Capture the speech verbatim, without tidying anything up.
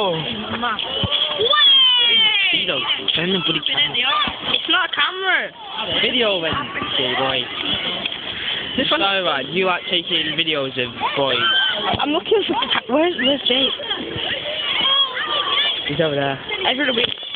Oh. Video. Turn the bloody camera. It's not a camera. Video then, silly boy. This one. So, right, you like taking videos of boys? I'm looking for. Where's Where's Jake? He's over there. Every week.